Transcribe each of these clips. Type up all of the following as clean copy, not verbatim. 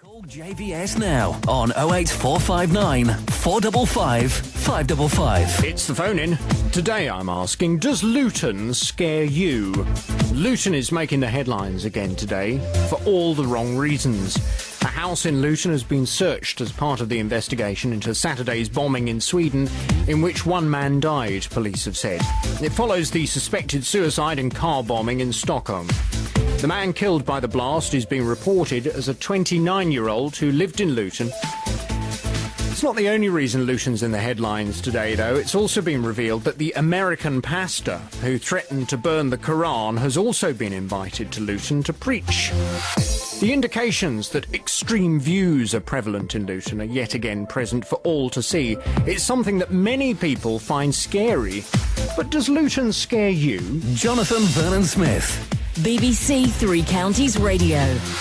Call JVS now on 08459 455 555. It's the phone-in. Today I'm asking, does Luton scare you? Luton is making the headlines again today for all the wrong reasons. A house in Luton has been searched as part of the investigation into Saturday's bombing in Sweden, in which one man died, police have said. It follows the suspected suicide and car bombing in Stockholm. The man killed by the blast is being reported as a 29-year-old who lived in Luton. It's not the only reason Luton's in the headlines today, though. It's also been revealed that the American pastor who threatened to burn the Quran has also been invited to Luton to preach. The indications that extreme views are prevalent in Luton are yet again present for all to see. It's something that many people find scary. But does Luton scare you? Jonathan Vernon-Smith. BBC Three Counties Radio.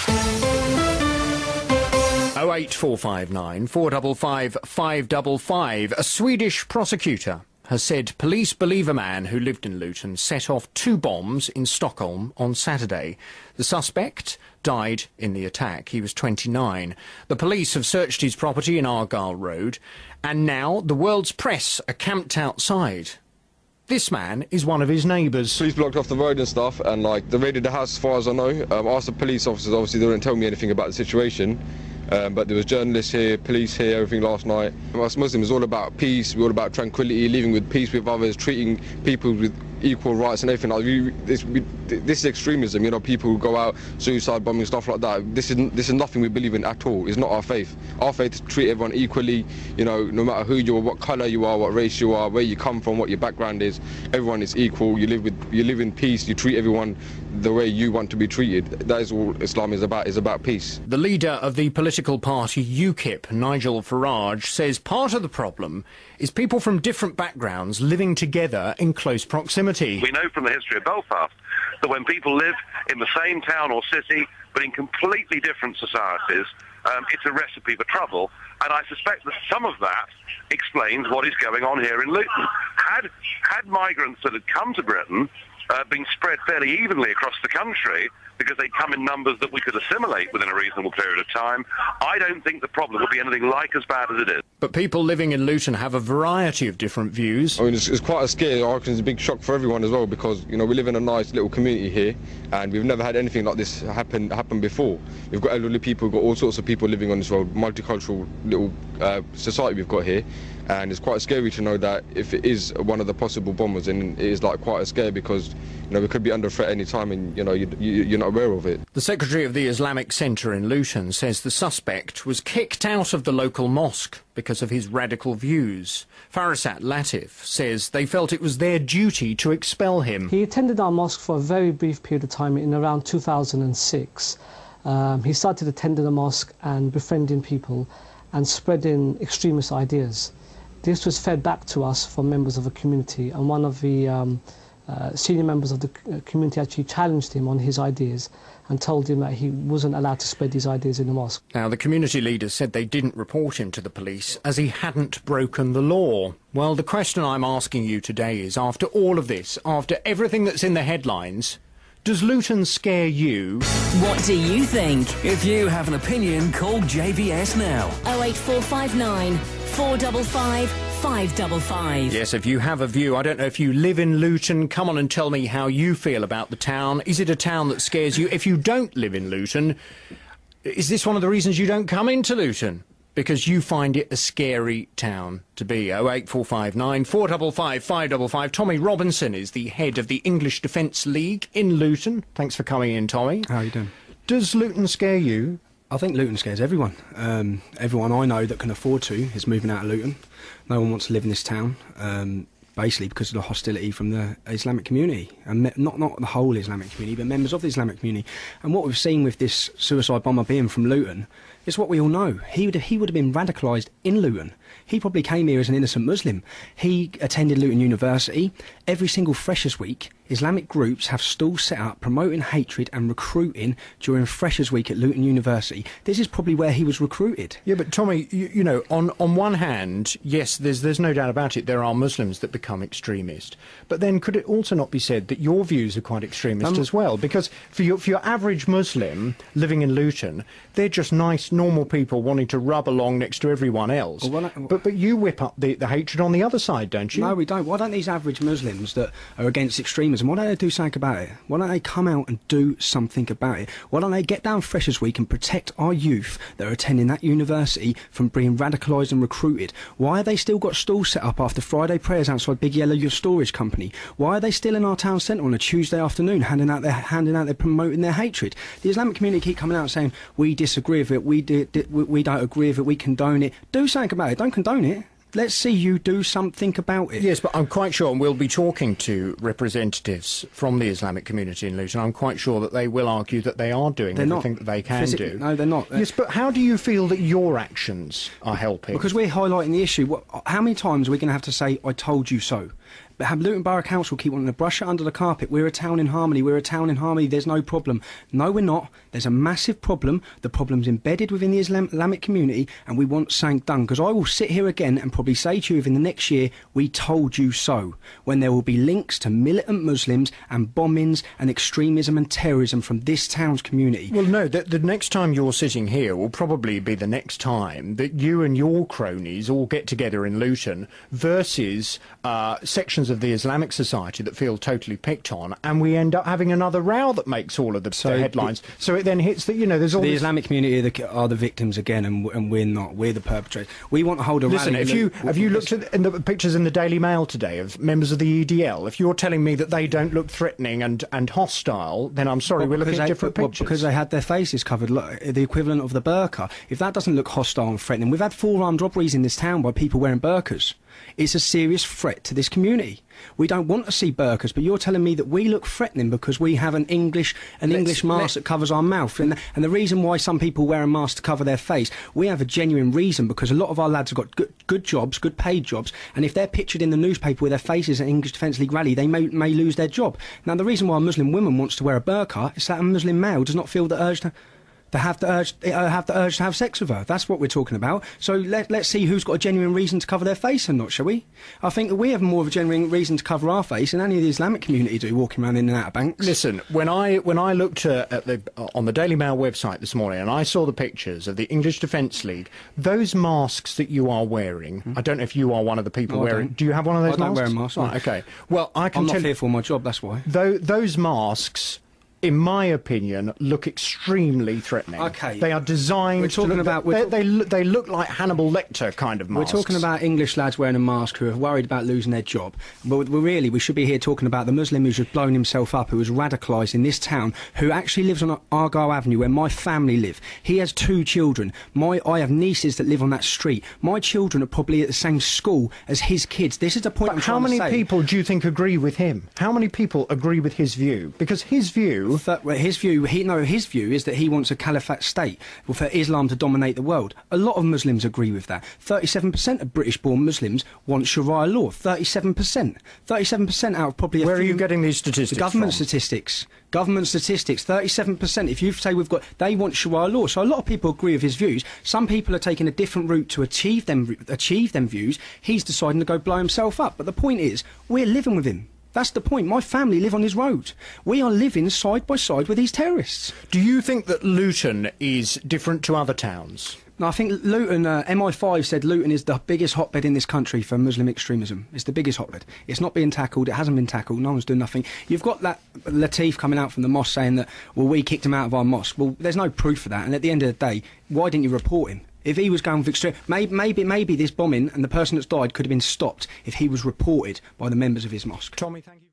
08459 455 555. A Swedish prosecutor has said police believe a man who lived in Luton set off 2 bombs in Stockholm on Saturday. The suspect died in the attack. He was 29. The police have searched his property in Argyle Road, and now the world's press are camped outside. This man is one of his neighbours. Police blocked off the road and stuff, and they raided the house as far as I know. Asked the police officers, obviously they didn't tell me anything about the situation. But there was journalists here, police here, everything last night. Us Muslims is all about peace, we're all about tranquility, living with peace with others, treating people with equal rights and everything. This is extremism, you know, people who go out, suicide bombing, stuff like that. This is nothing we believe in at all. It's not our faith. Our faith is to treat everyone equally, you know, no matter who you are, what colour you are, what race you are, where you come from, what your background is. Everyone is equal. You live in peace, you treat everyone the way you want to be treated. That is all Islam is about peace. The leader of the political party UKIP, Nigel Farage, says part of the problem is people from different backgrounds living together in close proximity. We know from the history of Belfast that when people live in the same town or city but in completely different societies, it's a recipe for trouble, and I suspect that some of that explains what is going on here in Luton. Had migrants that had come to Britain been spread fairly evenly across the country, because they come in numbers that we could assimilate within a reasonable period of time, I don't think the problem would be anything like as bad as it is. But people living in Luton have a variety of different views. I mean, it's quite a scare. I reckon it's a big shock for everyone as well, because, you know, we live in a nice little community here, and we've never had anything like this happen before. We've got elderly people, we've got all sorts of people living on this road, multicultural little society we've got here. And it's quite scary to know that if it is one of the possible bombers, and it is quite a scare, because, you know, we could be under threat any time, and, you know, you're not aware of it. The secretary of the Islamic Centre in Luton says the suspect was kicked out of the local mosque because of his radical views. Farasat Latif says they felt it was their duty to expel him. He attended our mosque for a very brief period of time in around 2006. He started attending the mosque and befriending people and spreading extremist ideas. This was fed back to us from members of the community, and one of the senior members of the community actually challenged him on his ideas and told him that he wasn't allowed to spread these ideas in the mosque. Now, the community leaders said they didn't report him to the police as he hadn't broken the law. Well, the question I'm asking you today is, after all of this, after everything that's in the headlines, does Luton scare you? What do you think? If you have an opinion, call JVS now. 08459 455 555. Yes, if you have a view, I don't know if you live in Luton, come on and tell me how you feel about the town. Is it a town that scares you? If you don't live in Luton, is this one of the reasons you don't come into Luton? Because you find it a scary town to be. 08459 455 555. Tommy Robinson is the head of the English Defence League in Luton. Thanks for coming in, Tommy. How are you doing? Does Luton scare you? I think Luton scares everyone. Everyone I know that can afford to is moving out of Luton. No one wants to live in this town, basically because of the hostility from the Islamic community. And not the whole Islamic community, but members of the Islamic community. And what we've seen with this suicide bomber being from Luton is what we all know. He would have been radicalised in Luton. He probably came here as an innocent Muslim. He attended Luton University. Every single Freshers Week, Islamic groups have stalls set up promoting hatred and recruiting during Freshers Week at Luton University. This is probably where he was recruited. Yeah, but Tommy, you know, on one hand, yes, there's no doubt about it, there are Muslims that become become extremist. But then could it also not be said that your views are quite extremist as well? Because for your average Muslim living in Luton, they're just nice, normal people wanting to rub along next to everyone else. But you whip up the hatred on the other side, don't you? No, we don't. Why don't these average Muslims that are against extremism, why don't they do something about it? Why don't they come out and do something about it? Why don't they get down Freshers Week and protect our youth that are attending that university from being radicalised and recruited? Why have they still got stalls set up after Friday prayers outside Big Yellow, your storage company? Why are they still in our town centre on a Tuesday afternoon handing out their promoting their hatred? The Islamic community keep coming out saying we disagree with it, we don't agree with it, we condone it. Do something about it. Don't condone it. Let's see you do something about it. Yes, but I'm quite sure, and we'll be talking to representatives from the Islamic community in Luton, I'm quite sure that they will argue that they are doing everything that they can do. No, they're not. Yes, but how do you feel that your actions are helping? Because we're highlighting the issue. How many times are we going to have to say, I told you so? But have Luton Borough Council keep wanting to brush it under the carpet. We're a town in harmony, there's no problem. No, we're not. There's a massive problem. The problem's embedded within the Islamic community, and we want something done. Because I will sit here again and probably say to you within the next year, we told you so, when there will be links to militant Muslims and bombings and extremism and terrorism from this town's community. Well, no, the next time you're sitting here will probably be the next time that you and your cronies all get together in Luton versus sections of the Islamic society that feel totally picked on, and we end up having another row that makes all of the headlines. So it then hits that, there's all the Islamic community are the victims again, and we're not. We're the perpetrators. We want to hold a Listen, rally. have you looked at the pictures in the Daily Mail today of members of the EDL? If you're telling me that they don't look threatening and hostile, then I'm sorry, we're looking at different pictures. Because they had their faces covered, the equivalent of the burqa. If that doesn't look hostile and threatening, we've had 4 armed robberies in this town by people wearing burqas. It's a serious threat to this community. We don't want to see burqas, but you're telling me that we look threatening because we have an English mask that covers our mouth. And the reason why some people wear a mask to cover their face, we have a genuine reason, because a lot of our lads have got good jobs, good paid jobs, and if they're pictured in the newspaper with their faces at English Defence League rally, they may lose their job. Now, the reason why a Muslim woman wants to wear a burqa is that a Muslim male does not feel the urge to have the urge to have sex with her. That's what we're talking about. So let's see who's got a genuine reason to cover their face and not, shall we? I think that we have more of a genuine reason to cover our face than any of the Islamic community do, walking around in and out of banks. Listen, when I looked on the Daily Mail website this morning and I saw the pictures of the English Defence League, those masks that you are wearing, I don't know if you are one of the people wearing. Do you have one of those masks? I don't wear a mask. Right, okay. Well, I'm not fearful of my job. That's why. Those masks, in my opinion, look extremely threatening. Okay. They are designed. They look like Hannibal Lecter kind of masks. We're talking about English lads wearing a mask who are worried about losing their job. But we should be here talking about the Muslim who's just blown himself up, who was radicalised in this town, who actually lives on Argyle Avenue, where my family live. He has 2 children. I have nieces that live on that street. My children are probably at the same school as his kids. This is the point I'm trying to say. How many people do you think agree with him? How many people agree with his view? Because his view... His view is that he wants a caliphate state for Islam to dominate the world. A lot of Muslims agree with that. 37% of British-born Muslims want Sharia law. 37%. 37% out of probably. Where are you getting these statistics? The government from? statistics. Government statistics. 37%. If you say they want Sharia law. So a lot of people agree with his views. Some people are taking a different route to achieve them views. He's deciding to go blow himself up. But the point is, we're living with him. That's the point. My family live on his road. We are living side by side with these terrorists. Do you think that Luton is different to other towns? No, I think Luton, MI5 said Luton is the biggest hotbed in this country for Muslim extremism. It's the biggest hotbed. It's not being tackled. It hasn't been tackled. No one's doing nothing. You've got that Latif coming out from the mosque saying that, well, we kicked him out of our mosque. Well, there's no proof for that. And at the end of the day, why didn't you report him? If he was going for extreme... Maybe this bombing and the person that's died could have been stopped if he was reported by the members of his mosque. Tommy, thank you.